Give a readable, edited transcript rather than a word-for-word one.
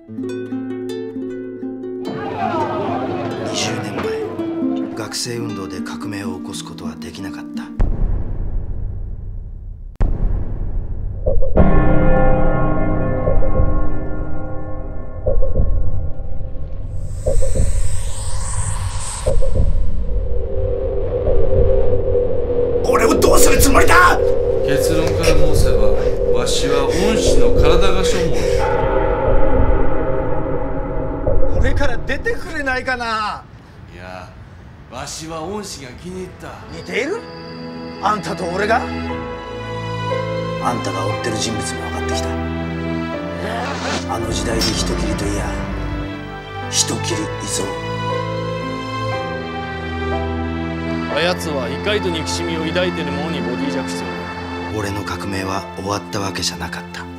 20年前、学生運動で革命を起こすことはできなかった。俺をどうするつもりだ。 結論から申せば、わしは恩師の体が所望じゃ。 俺から出てくれないかな。 いや、わしは恩師が気に入った。 似ている？あんたと俺が。 あんたが追ってる人物も分かってきた。あの時代で人斬りといや、人斬り伊蔵。 あやつは怒りと憎しみを抱いている者にボディジャックしておる。 俺の革命は終わったわけじゃなかった。